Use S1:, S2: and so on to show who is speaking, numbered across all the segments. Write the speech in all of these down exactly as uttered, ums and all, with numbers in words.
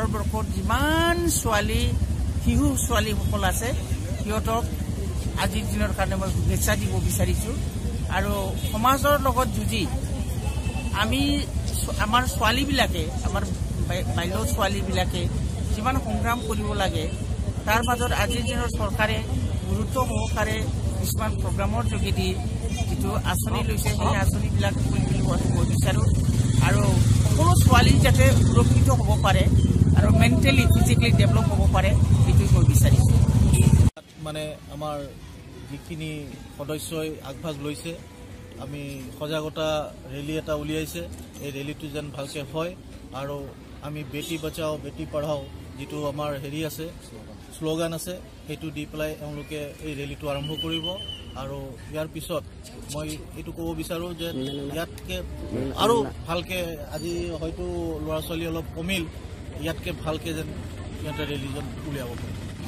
S1: ভাৰতবৰ্ষত যিমান ছোৱালী শিশু ছোৱালীসকল আছে সিহঁতক আজিৰ দিনৰ কাৰণে মই শুভেচ্ছা দিব বিচাৰিছোঁ আৰু সমাজৰ লগত যুঁজি আমি আমাৰ ছোৱালীবিলাকে আমাৰ বাল্য ছোৱালীবিলাকে যিমান সংগ্ৰাম কৰিব লাগে তাৰ মাজত আজিৰ দিনৰ চৰকাৰে গুৰুত্ব সহকাৰে কিছুমান প্ৰগ্ৰামৰ যোগেদি যিটো আঁচনি লৈছে সেই আঁচনিবিলাক কৰিবলৈ মই বিচাৰোঁ আৰু সকলো ছোৱালী যাতে সুৰক্ষিত হ'ব পাৰে আৰু মেণ্টেলি ফিজিকেলি ডেভেলপ হ'ব পাৰে সেইটো মই বিচাৰিছোঁ
S2: মানে আমাৰ যিখিনি সদস্যই আগভাগ লৈছে আমি সজাগতা ৰেলী এটা উলিয়াইছে এই ৰেলীটো যেন ভালকৈ হয় আৰু আমি বেটি বচাও বেটি পঢ়াও যিটো আমাৰ হেৰি আছে শ্লোগান আছে সেইটো দি পেলাই এওঁলোকে এই ৰেলীটো আৰম্ভ কৰিব আৰু ইয়াৰ পিছত মই এইটো ক'ব বিচাৰোঁ যে ইয়াতকৈ আৰু ভালকৈ আজি হয়তো ল'ৰা ছোৱালী অলপ কমিল ইয়াতকৈ ভালকৈ যেন সিহঁতে ৰেলীজন উলিয়াব পাৰে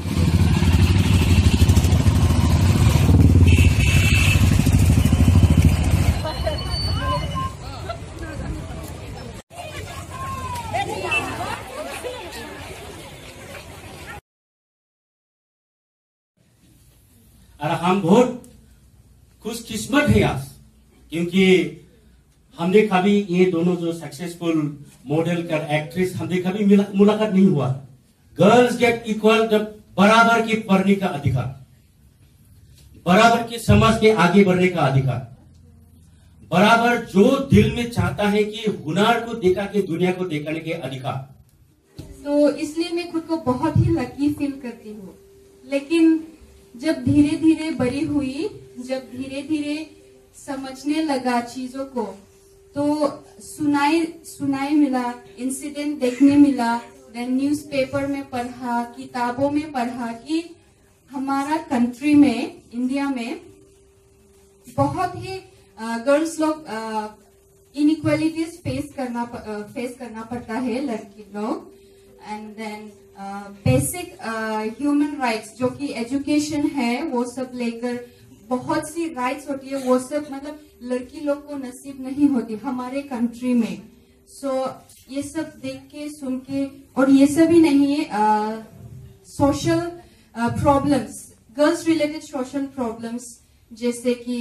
S3: और हम बहुत खुशकिस्मत है आज क्योंकि हमने कभी ये दोनों जो सक्सेसफुल मॉडल कर एक्ट्रेस हमने कभी मुलाकात नहीं हुआ गर्ल्स गेट इक्वल बराबर की पढ़ने का अधिकार बराबर की समाज के आगे बढ़ने का अधिकार बराबर जो दिल में चाहता है कि हुनर को देखा के दुनिया को देखने के अधिकार
S4: तो इसलिए मैं खुद को बहुत ही लकी फील करती हूँ लेकिन जब धीरे धीरे बड़ी हुई जब धीरे धीरे समझने लगा चीजों को तो सुनाई सुनाई मिला इंसिडेंट देखने मिला देन न्यूज़पेपर में पढ़ा किताबों में पढ़ा कि हमारा कंट्री में इंडिया में बहुत ही गर्ल्स लोग इनइक्वालिटीज फेस करना फेस करना पड़ता है लड़की लोग and then basic human rights जो कि एजुकेशन है वो सब लेकर बहुत सी राइट्स होती है वो सब मतलब लड़की लोग को नसीब नहीं होती हमारे कंट्री में सो so, ये सब देख के सुन के और ये सब ही नहीं social problems girls related social problems जैसे कि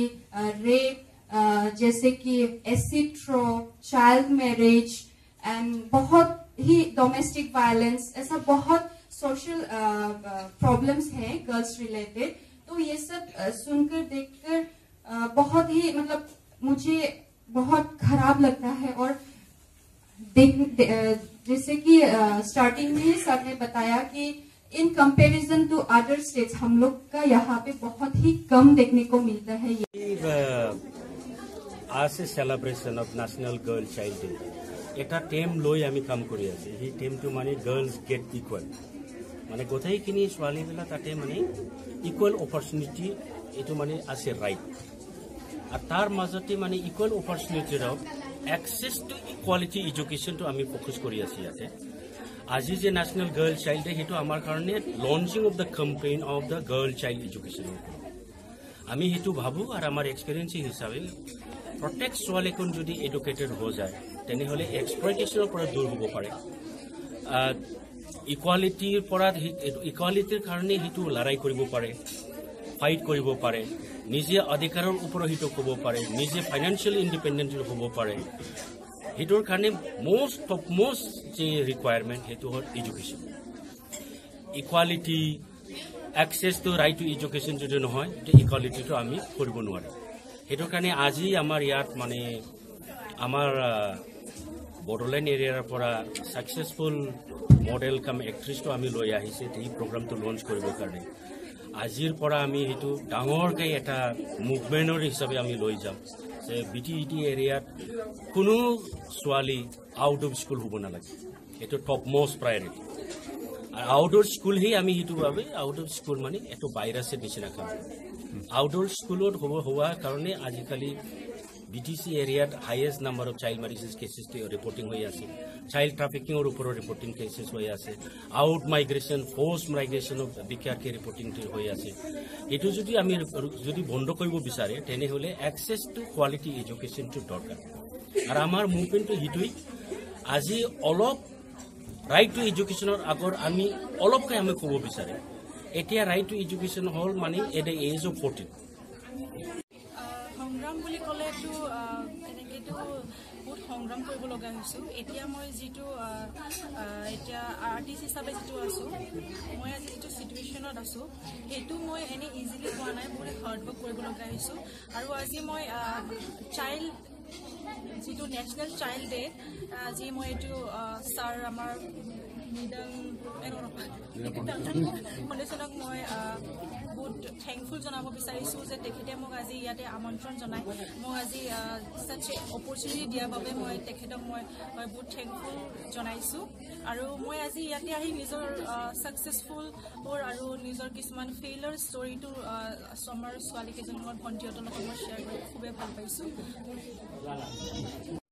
S4: रेप जैसे कि acid throw child marriage and बहुत ही डोमेस्टिक वायलेंस ऐसा बहुत सोशल प्रॉब्लम्स हैं गर्ल्स रिलेटेड तो ये सब uh, सुनकर देखकर uh, बहुत ही मतलब मुझे बहुत खराब लगता है और देख दे, uh, जैसे कि स्टार्टिंग uh, में सर ने बताया कि in comparison to other states हम लोग का यहाँ पे बहुत ही कम देखने को मिलता है ये
S3: आज celebration of national girl child day এটা টেম লৈ আমি কাম কৰি আছো এই টেমটো মানে গাৰ্লছ গেট ইকুৱেল মানে গোটেইখিনি ছোৱালীবিলাক তাতে মানে ইকুৱেল অপৰচুনিটি এইটো মানে আছে ৰাইট আৰু তাৰ মাজতে মানে ইকুৱেল অপৰচুনিটিৰ এক্সেছ টু ইকুৱালিটি এডুকেশ্যনটো আমি ফ'কাছ কৰি আছো ইয়াতে আজি যে নেশ্যনেল গাৰ্ল চাইল্ড ডে সেইটো আমাৰ কাৰণে launching of the campaign of the girl child education আমি সেইটো ভাবোঁ আৰু আমাৰ এক্সপিৰিয়েঞ্চ হিচাপে প্ৰত্যেক ছোৱালীখন যদি এডুকেটেড হৈ যায় তেনেহ'লে এক্সপ্লইটেশ্যনৰ পৰা দূৰ হ'ব পাৰে ইকুৱালিটিৰ পৰা ইকুৱালিটিৰ কাৰণে সেইটো লৰাই কৰিব পাৰে ফাইট কৰিব পাৰে নিজে অধিকাৰৰ ওপৰত সেইটো ক'ব পাৰে নিজে ফাইনেন্সিয়েল ইণ্ডিপেণ্ডেণ্ট হ'ব পাৰে সেইটোৰ কাৰণে মষ্ট টপ মষ্ট যে ৰিকুৱায়াৰমেণ্ট সেইটো হ'ল education equality access to right to education যদি নহয় তেতিয়া ইকুৱালিটিটো আমি কৰিব নোৱাৰিম সেইটোৰ কাৰণে আজি আমাৰ ইয়াত মানে আমাৰ বড়োলেণ্ড এৰিয়াৰ পৰা সাকসেসফুল মডেল কাম এক্ট্ৰেছটো আমি লৈ আহিছে এই প্ৰগ্ৰামটো লঞ্চ কৰিবৰ কাৰণে আজিৰ পৰা আমি সেইটো ডাঙৰকৈ এটা মুভমেণ্টৰ হিচাপে আমি লৈ যাম যে বিটিইটি এৰিয়াত কোনো ছোৱালী আউট অফ স্কুল হ'ব নালাগে এইটো টপ মোষ্ট প্ৰায়ৰিটি আৰু আউটডোৰ স্কুলহে আমি সেইটো ভাবে আউটডোৰ স্কুল মানে এইটো ভাইৰাছৰ নিচিনা কাম আউটডোৰ স্কুলত হ'ব হোৱাৰ কাৰণে আজিকালি B T C এৰিয়াত highest number of child marriages cases reporting হৈ আছে চাইল্ড ট্ৰাফিকিঙৰ ওপৰত ৰিপৰ্টিং কেছেছ হৈ আছে out migration force migration of বিকাৰকে ৰিপৰ্টিং হৈ আছে এইটো যদি আমি যদি বন্ধ কৰিব বিচাৰে তেনেহ'লে এক্সেছ টু কোৱালিটি এডুকেশ্যনটো দৰকাৰ আৰু আমাৰ মুভমেণ্টটো সেইটোৱেই আজি অলপ ৰাইট টু এডুকেশ্যনৰ আগৰ আমি অলপকৈ আমি ক'ব বিচাৰে এতিয়া ৰাইট টু এডুকেশ্যন হ'ল মানে at the age of fourteen
S5: সংগ্ৰাম বুলি ক'লেতো এনেকৈতো বহুত সংগ্ৰাম কৰিব লগা হৈছোঁ এতিয়া মই যিটো এতিয়া আৰ্টিষ্ট হিচাপে যিটো আছোঁ মই আজি যিটো চিটুৱেশ্যনত আছোঁ সেইটো মই এনেই ইজিলি পোৱা নাই বহুত হাৰ্ডৱৰ্ক কৰিব লগা হৈছোঁ আৰু আজি মই চাইল্ড যিটো নেশ্যনেল চাইল্ড ডে আজি মই এইটো ছাৰ আমাৰ নিদান ফাউণ্ডেশ্যনক মই বহুত থেংকফুল জনাব বিচাৰিছোঁ যে তেখেতে মোক আজি ইয়াতে আমন্ত্ৰণ জনাই মোক আজি চাচ অপৰচুনিটি দিয়াৰ বাবে মই তেখেতক মই বহুত থেংকফুল জনাইছোঁ আৰু মই আজি ইয়াতে আহি নিজৰ ছাকচেছফুল আৰু নিজৰ কিছুমান ফেইলাৰ ষ্টৰিটো আমাৰ ছোৱালীকেইজনী মোৰ ভণ্টিহঁতৰ লগত মই শ্বেয়াৰ কৰি খুবেই ভাল পাইছোঁ